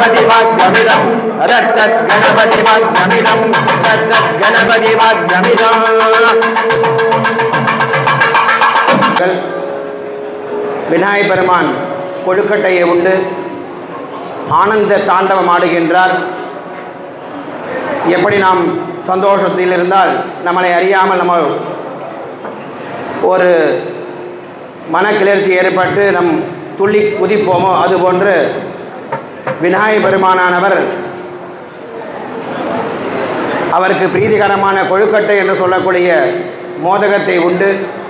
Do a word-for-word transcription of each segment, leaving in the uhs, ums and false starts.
गणपति वाग्यमिदं तत् गणपति वाग्यमिदं तत् गणपति वाग्यमिदं விநாயகப் பெருமான் கொழுக்கட்டையை உண்டு ஆனந்த தாண்டவம் ஆடுகின்றார். எப்படி நாம் சந்தோஷத்தில் இருந்தால் நம்மளை அறியாமல் நம்ம ஒரு மனக்கிளர்ச்சி ஏற்பட்டு நம் துள்ளி குதிப்போமோ அதுபோன்று விநாயகப் பெருமானானவர் அவருக்கு பிரீதிகரமான கொழுக்கட்டை என்று சொல்லக்கூடிய மோதகத்தை உண்டு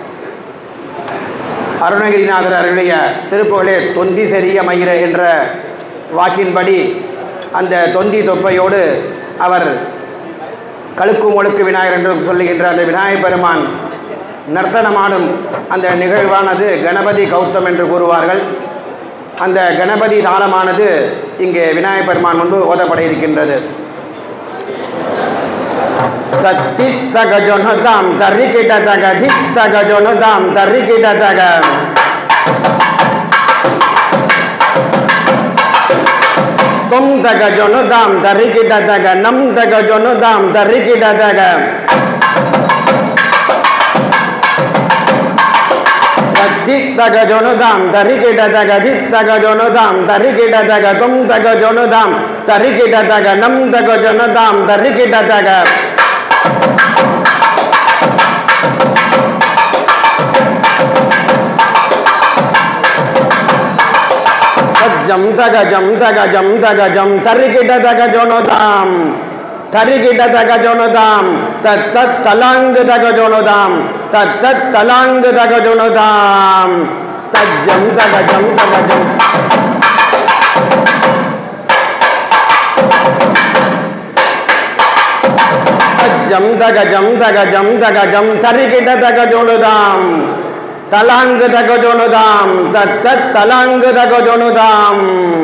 அருணகிரிநாதர் அவருடைய திருப்புகழே தொந்தி செறிய மயிர என்ற வாக்கின்படி அந்த தொந்தி தொப்பையோடு அவர் கழுக்கு முழுக்கு விநாயகர் என்று சொல்லுகின்ற அந்த விநாயகப் பெருமான் நர்த்தனமாடும் அந்த நிகழ்வானது கணபதி கௌத்தம் என்று கூறுவார்கள். அந்த கணபதி தாளமானது இங்கே விநாயகப் பெருமான் முன்பு ஓதப்பட இருக்கின்றது. தத்தித்த கஜோனதாம் தரிக்கிட்ட தக தித்த கஜோனதாம் தரிக்கிட்ட தக தும் தக ஜோனதாம் தரிக்கிட்ட தக நம் தக ஜோனதாம் தரிக்கிட்ட தக தித்த கஜோனதாம் தரிக்கிட்ட தக தித்த கஜோனதாம் தரிக்கிட்ட தக தும் தக ஜோனதாம் தரிக்கிட்ட தக நம் தக ஜோனதாம் தரிக்கிட்ட தக जम तग जम तग जम तग जम तरिकिट तग जोनोदाम तरिकिट तग जोनोदाम तत् तलांग तग जोनोदाम तत् तलांग तग जोनोदाम तत् जम तग जम तग जम जम तग जम तग जम तग जम तरिकिट तग जोनोदाम तलांग तग जोनोदाम तत् तलांग तग जोनोदाम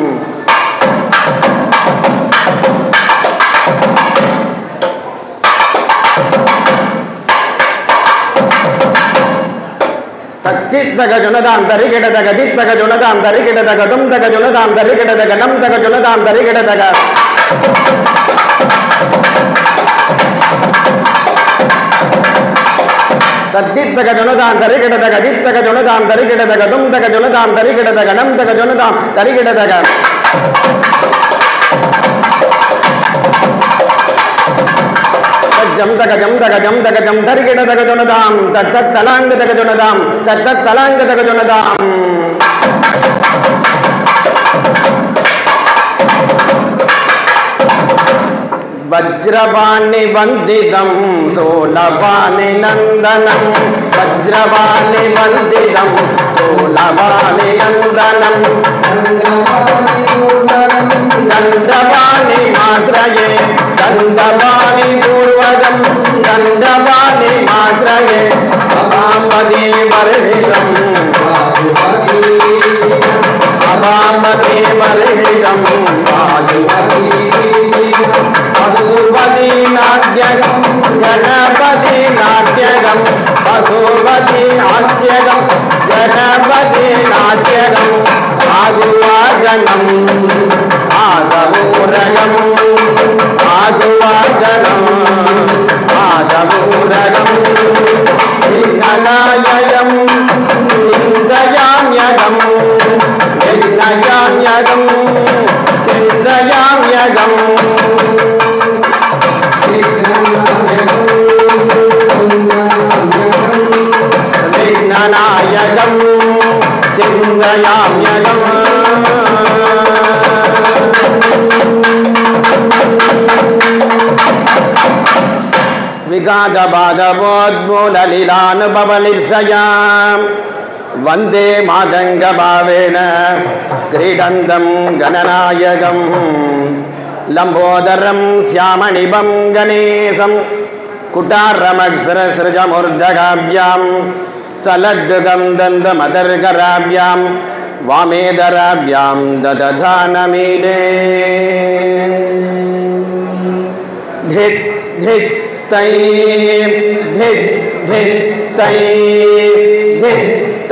तत्तित तग जोनोदाम तरिकिट तग दित तग जोनोदाम तरिकिट तग तुम तग जोनोदाम तरिकिट तग नम तग जोनोदाम तरिकिट तग तद्दित तग जोनोदाम तरिकिट तग दित तग जोनोदाम तरिकिट तग तुम तग जोनोदाम तरिकिट तग नम तग जोनोदाम तरिकिट तग जम तग जम तग जम तग जम तरिकिट तग जोनोदाम तत् तलांग तग जोनोदाम तत् तलांग तग जोनोदाम वज्रपाणि वंदितं सोलपाणि नंदनं वज्रपाणि वंदितं सोलपाणि नंदनं दंडपाणि आश्रये दंडपाणि पूर्वजं दंडपाणि आश्रये अभामदे वर्हितं अभामदे वर्हितं पशुपति नाट्यगम गणपति नाट्यगम पशुपति हास्यगम गणपति नाट्यगम आगुवागनम आसपूरगम आगुवागनम आसपूरगम विघ्ननायकं चिन्तयाम्यहं विघ्नयाम्यहं चिन्तयाम्यहं विघ्ननायकं चिन्तयाम्यहम् विगाधबाधवोद्मूललीलानुभवलिर्षयाम् वन्दे मातङ्गभावेन क्रीडन्तं गणनायकं लम्बोदरं श्यामणिभं गणेशं कुटारमक्षरसृजमूर्धगाभ्यां सलड्डुगं दन्तमदर्कराभ्यां वामेदराभ्यां ददधानमीले धित् धित् तै धित् धित् तै धित्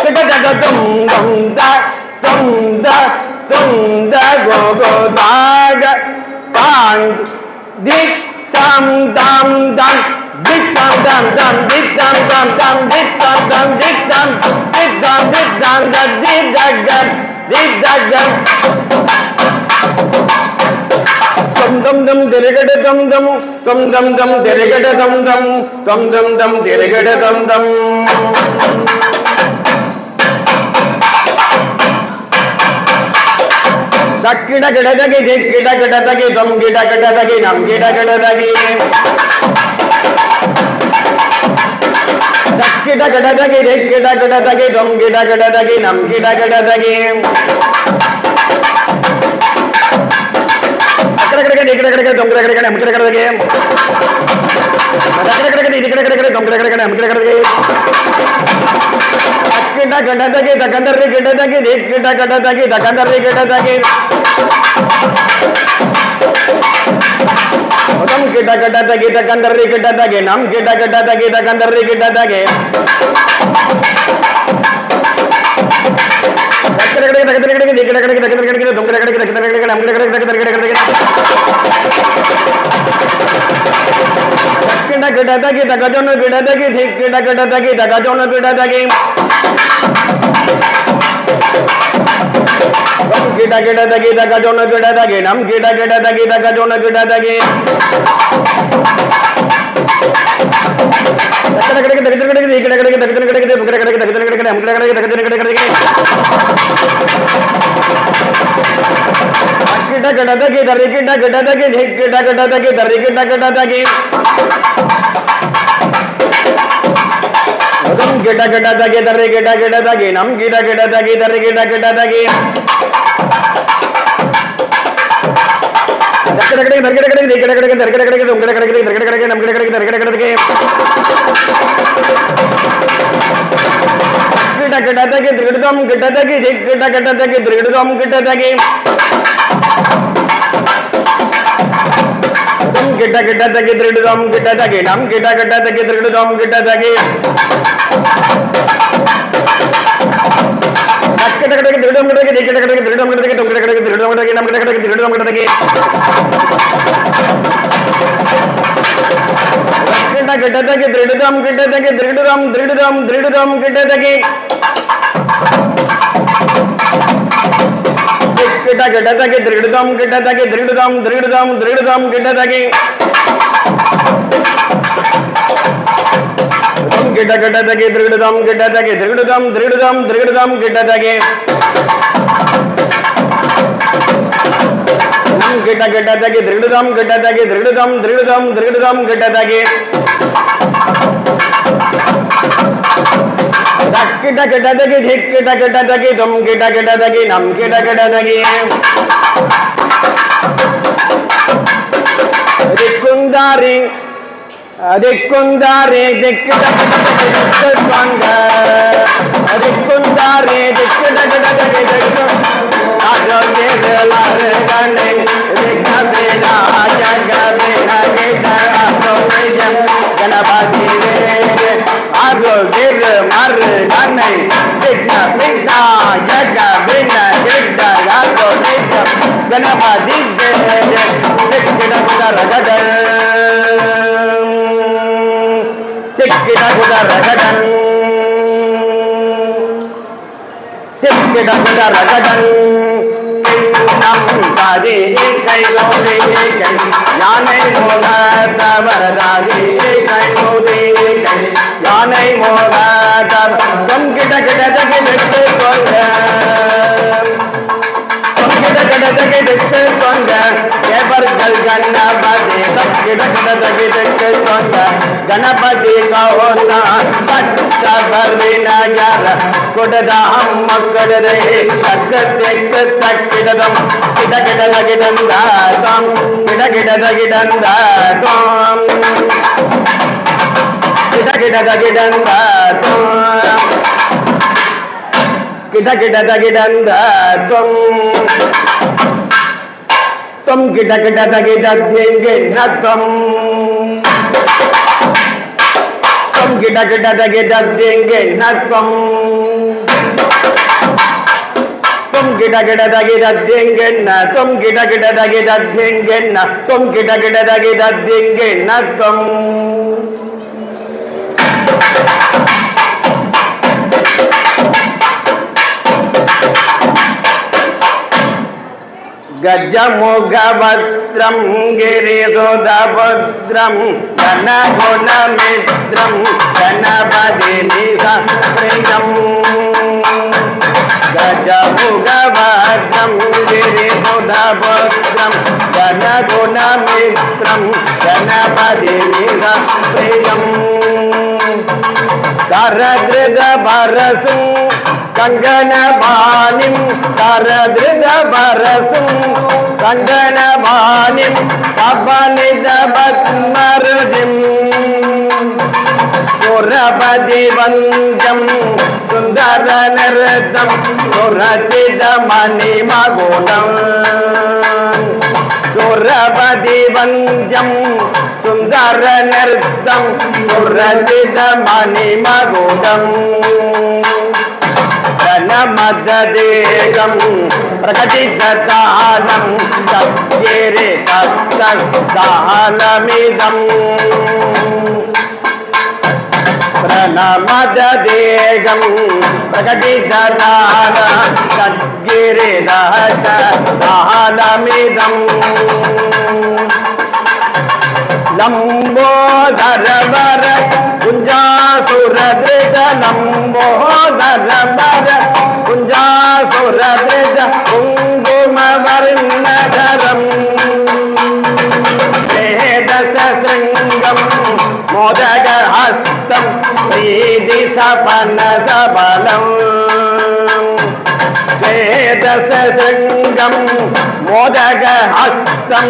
kita kita tum tum da tum da tum da go go da ga tang dik tam tam tam dik tam tam tam dik tam tam tam dik tam tam dik tam dik tam dik tam da dik da ga dik da ga tum tum tum dirigada tum tum tum tum tum dirigada tum tum tum tum tum dirigada tum tum dakida gida dagi dikida gida dagi tum gida gida dagi nam gida gida dagi dakida gida dagi dikida gida dagi tum gida gida dagi nam gida gida dagi kada kada dikida gida tum gida gida nam gida gida dagi kada kada dikida gida tum gida gida nam gida gida dagi kita kita dagi takandar kita dagi kita kita dagi takandar kita dagi Otam kita kita dagi takandar kita dagi nam kita kita dagi takandar kita dagi kita kita kita kita kita kita kita kita kita kita tum kita kita kita kita kita nam kita kita kita kita kita kita kita dagi takajon kita dagi kita kita dagi takajon kita dagi kita kita dagi takajon kita dagi nam kita kita dagi takajon kita dagi kita kita kita kita kita kita kita kita kita kita kita kita kita kita kita kita kita dagi dari kita kita dagi kita kita dagi dari kita kita dagi Odam kita kita dagi dari kita kita dagi nam kita kita dagi dari kita kita dagi kita kita kita kita kita kita kita kita kita kita kita tum kita kita kita kita kita nam kita kita kita kita kita kita kita dagi tum kita dagi kita kita dagi tum kita dagi tum kita kita dagi tum kita dagi nam kita kita dagi tum kita dagi kita kita kita tum kita kita kita kita kita kita kita kita kita tum kita kita kita nam kita kita kita tum kita dagi kita kita dagi tum kita dagi tum tum tum kita dagi kita kita dagi tum kita dagi tum tum tum kita dagi kita kita dagi tum kita dagi tum tum tum kita dagi nam kita kita dagi tum kita dagi tum tum tum kita dagi kita kita dagi kita kita dagi tum kita kita dagi nam kita kita dagi dikundari dikundari dikita kita dikunda dikundari dikita kita dagi dikunda ajo delar gane dikabela jagabela kita ajo jam ganapati re ajo der mar gane dikna dikna jagabela kita ajo jam ganapati re dikita kita ragadal kita kita ragadan kita kita ragadan nam tadi kai lode kai yanai mola tavaradi kai lode kai yanai mola tav tum kita kita dagi dekte konga tum kita kita dagi dekte konga kebar gal ganna bade tum kita kita dagi dekte konga Ganpati का होता पट्टा भरना यारा कोडदा हम मकड़ रहे तक तक तक किडदम किड किड लगिडंदा तम किड किड लगिडंदा तम किड किड लगिडंदा तम किड किड लगिडंदा तम तुम किड किड लगिडेंगे न तुम kita kita kita denger na tum Tum kita kita dagi dadingen na tum kita kita dagi dadingen na tum kita kita dagi dadingen na tum Gajamogabhadram Girisodabhadram Ganagunamitram Ganapati-nisa Priyam Gajamogabhadram Girisodabhadram Ganagunamitram Ganapati-nisa Priyam Karadrida Barasum Kangana Banim Karadrida Barasum Kangana Banim Kabanida Batmarjim Surabadi Vanjam Sundara Nerdam Surachida Mani Magodam Surabadi Vanjam Sundara Nerdam Surachida Mani Magodam Madadegam Prakatidatanam Satyere Tattadanamidam Pranamadadegam Prakatidatanam Satyere Tattadanamidam Lambodharavara Kunjasuradrita Lambodharavara Kunjasuradrita Kungumavarnadaram Sedasasringam Modagahastam Pridhisapannasabalam Sedasasringam Modagahastam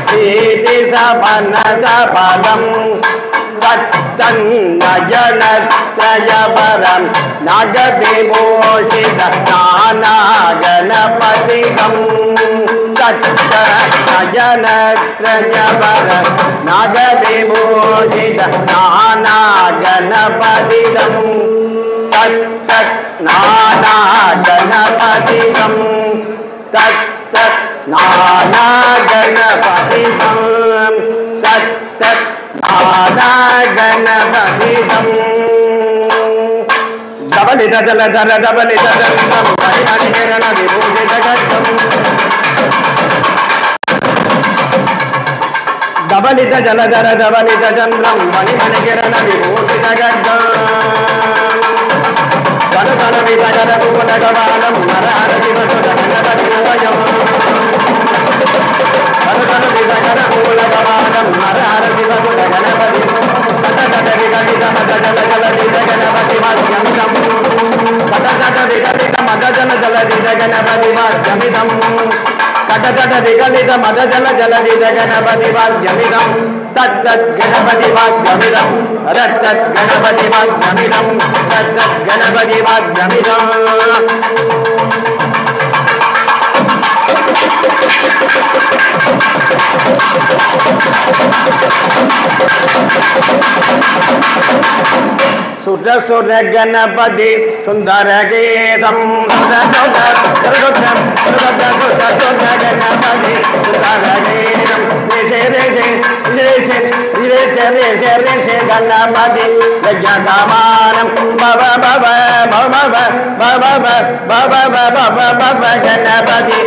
Pridhisapannasabalam Tattan Najanatrayabaram Nagavimoshita Nana Ganapatigam Tattan Najanatrayabaram Nagavimoshita Nana Ganapatigam Tattat Nana Ganapatigam Tattat Nana Ganapatigam Tattat Nana Ganapatigam Dabalita Jaladhara Dabalita Jaladhara Dabalita Vibhusita Dabalita Jaladhara Dabalita Chandram Manimanikirana Vibhusita Gaddam Galadhara Vitagara Supadagavanam Narahara Sivasuda Ganapatiyam Galadhara Vitagara Supadagavanam Narahara Sivasuda Ganapatiyam Katakata Vikalita Madajala Jaladita Ganapati Vasyamidam Katakata Vikalita Madajala Jaladita Ganapati Vasyamidam Katakata Vikalita Madajala Jaladita Ganapati Vasyamidam Tattat Ganapati Vasyamidam Rattat Ganapati Vasyamidam Tattat Ganapati Vasyamidam Sudha Sudha Ganapati Sundara Kesam Sudha Sudha Sudha Sudha Sudha Sudha Ganapati Sundara Kesam Rese Rese Rese Rese Rese Rese Ganapati Lajya Samanam Baba Baba Baba Baba Baba Baba Baba Ganapati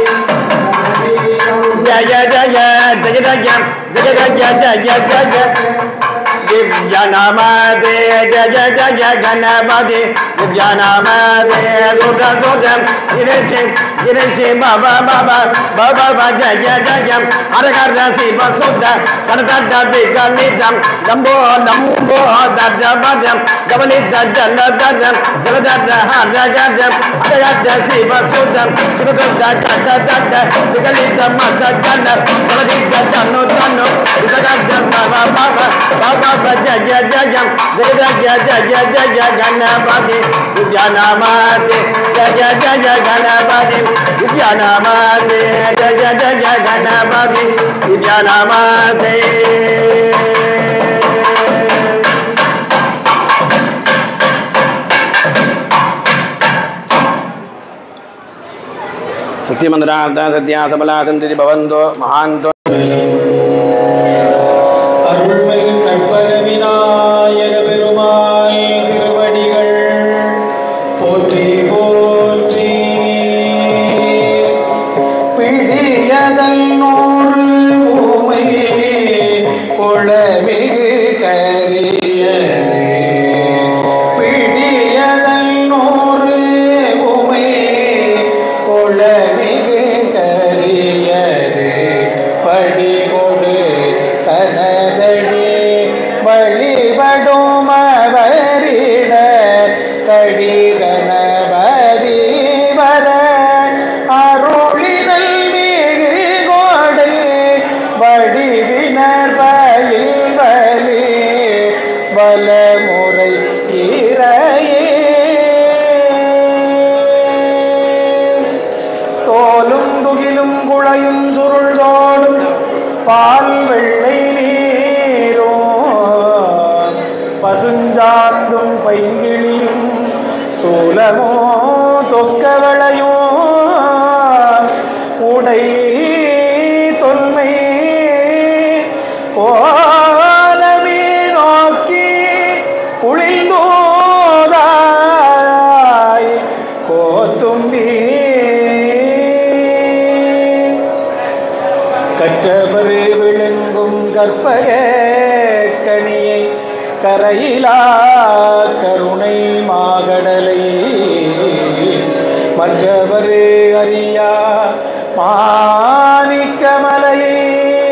Jaya Jaya Jaya Jaya Jaya Jaya Jaya Jaya Divyanamade Jaya Jaya Ganapati Divyanamade Sudha Sudha Girese Girese Baba Baba Baba Baba Jaya Jaya Harakara Siva Sudha Karatata Vikalidam Lambo Lambo Dadja Badam Gabalita Jaladadam Jaladada Harajadam Harakara Siva Sudha Siva Sudha Kata Tata Vikalita Mata Jana Gabalita Jano Jano Vikalita Baba Baba Baba Jaya Jaya Jaya Jaya Jaya Jaya Ganapati Divyanamade Jaya Jaya Ganapati Divyanamade Jaya Jaya Ganapati Divyanamade சித்திமந்திரார்த்தா Sathya சபலா சந்தி பவந்தோ மகாந்தோ. அருள்மிகு கற்பக விநாயக பெருமாள் திருவடிகள் போற்றி போற்றி. பிடியதல் நூறு ஊமை கொளமிகு கரியது. பிடியதல் நூறு ஊமை கொளமிகு கரியது. படிகொடு தனதடி வழிபடும் அவரிட கடி கணபதி வர அருளினல் மிகு கோடை வடிவினர் பயில் வலி வலமுறை இறையே. தோலும் துகிலும் குழையும் சுருள்தோடும் பால் வெள்ளை நீரோ பசுஞ்சாந்தும் பைங்கிழியும் சூலமோ தொக்கவளையோ உடை தொல்மை கோலமே நோக்கி குளிர்ந்தோதாய் கோத்தும்பி. கற்றவர் விழுங்கும் கற்பக கனியை கரையிலா கருணை மாகடலை மற்றவர் அறியா மாணிக்கமலையே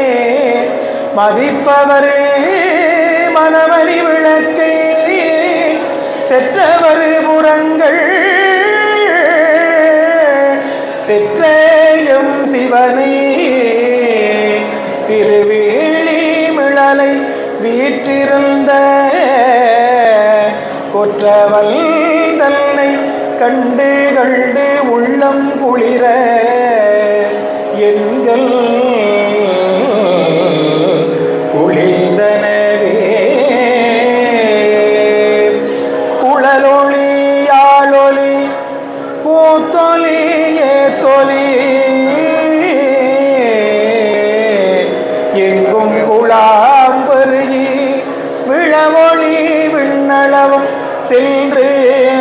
மதிப்பவரே மனமணி விளக்கை செற்றவர் புறங்கள் செற்றேயும் சிவனை திருவேலி மிழலை வீற்றிருந்த கொற்றவல் தன்னை கண்டு கண்டு உள்ளம் குளிர எங்கள் குளிர்ந்தனவே. குழலொளி யாழொலி கூத்தொலி ஏத்தொலி எங்கும் குழாம்பருகி விழமொழி விண்ணளவும் சென்று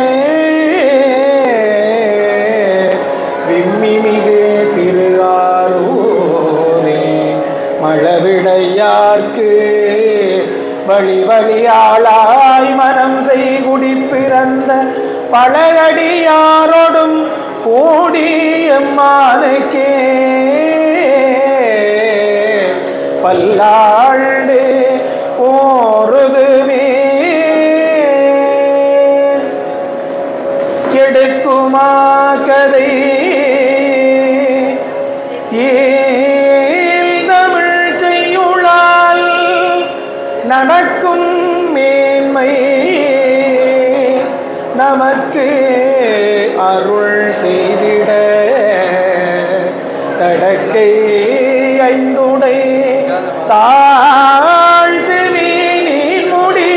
விம்மிமிகு திருவாரூரே மழவிடையார்க்கு வழி வழியாளாய் மனம் செய்குடி பிறந்த பழகடியாரோடும் கூடியம்மானுக்கே பல்லாண்டு ஓருதுமே கெடுக்குமா கதை ஏல் தமிழ் செய்யுளால் நடக்கும் மேன்மை நமக்கு அருள் செய்திட தடக்கை ஐந்துடை தாழ் செவி நீர் முடி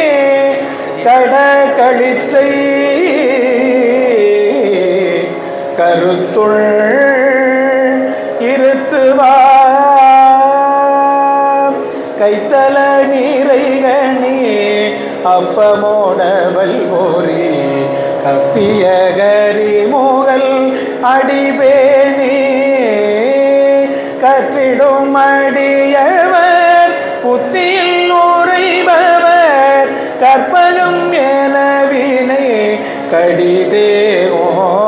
கடகளிற்றை கருத்துள் இருத்துவா கைத்தல நீரைகணி அப்பமோடவல் போரி கப்பிய கரி மூகல் அடிபேனே கற்றிடும் அடியவர் புத்தியில் உரைபவர் கற்பலும் எனவினை கடிதேவோ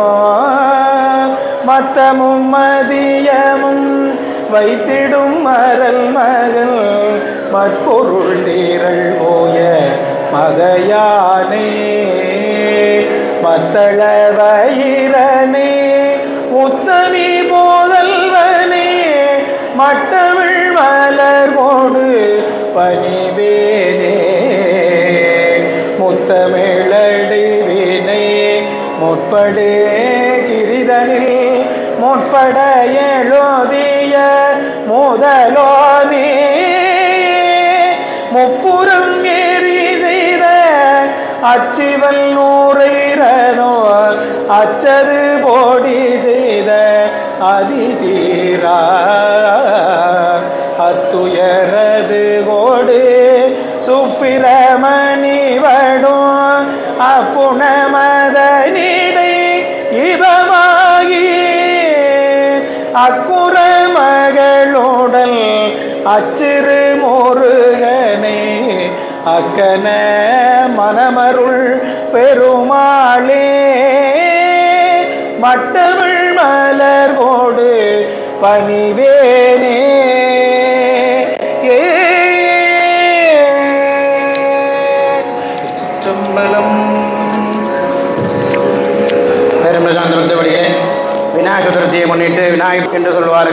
மத்தமும் மதியமும் வைத்திடும் மரல் மகள் மற்பொருள் தீரள் போய மதையானே மத்தள வயிரனே உத்தமி போதல்வனே மட்டவிழ் மலர்வோடு பணிவேனே முத்தமிழடி வினை முற்படு கிரிதனில் முற்பட எழுதிய முதலோனே முப்புறம் ஏறி செய்த அச்சிவல் நூறைரனோ அச்சது போடி செய்த அதிதீரா அத்துயரது கோடு சுப்பிரமணி வடும் அப்புணமதனிடை இதமாகி அக்குற மகளுடல் அச்சிறு முருகனே அக்கன மனமருள் பெருமாளே மட்டமிழ் மலர்கோடு பணிவேனே சிற்றம்பலம். பெருமிழாந்திருந்தபடியே விநாயகர் சதுர்த்தியை முன்னிட்டு விநாயகர் என்று சொல்வார்கள்.